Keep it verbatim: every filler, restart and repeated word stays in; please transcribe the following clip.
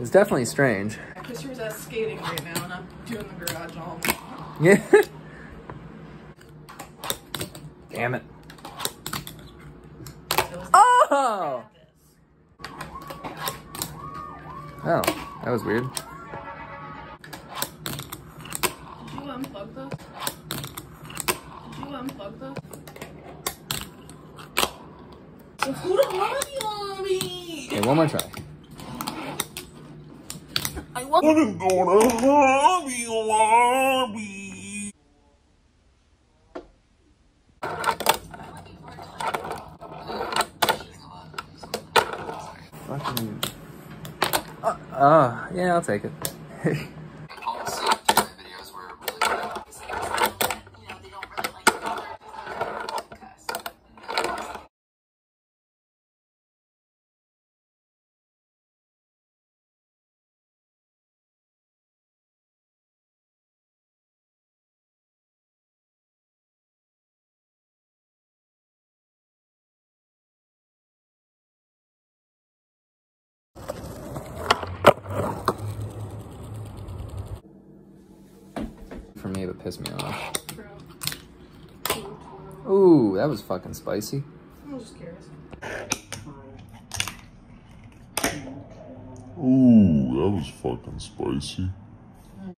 It's definitely strange. Christopher's at skating right now, and I'm doing the garage all. Yeah. Damn it. Oh! Oh, that was weird. Did you unplug the? Did you unplug the? So who the hobby on me? Okay, one more try. I want to go to Hobby Lobby. Fucking. Uh, uh, yeah, I'll take it. For me, it pissed me off. Ooh, that was fucking spicy. I'm just curious. Ooh, that was fucking spicy.